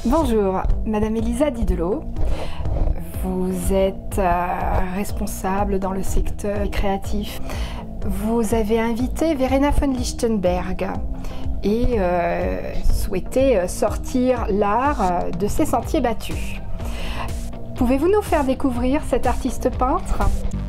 Bonjour, Madame Elisa Didelot. Vous êtes responsable dans le secteur créatif. Vous avez invité Verena von Lichtenberg et souhaitez sortir l'art de ses sentiers battus. Pouvez-vous nous faire découvrir cet artiste peintre ?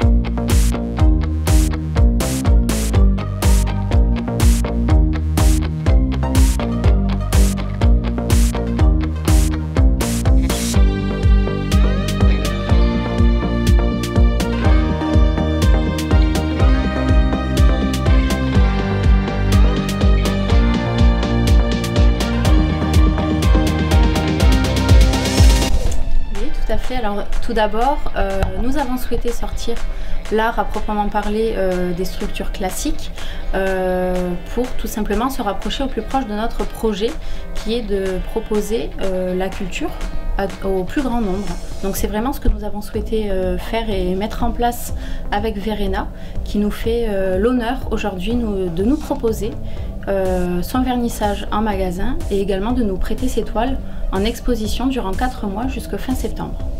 Tout à fait. Alors tout d'abord, nous avons souhaité sortir l'art à proprement parler des structures classiques pour tout simplement se rapprocher au plus proche de notre projet qui est de proposer la culture au plus grand nombre. Donc c'est vraiment ce que nous avons souhaité faire et mettre en place avec Verena qui nous fait l'honneur aujourd'hui de nous proposer son vernissage en magasin et également de nous prêter ses toiles en exposition durant 4 mois jusqu'au fin septembre.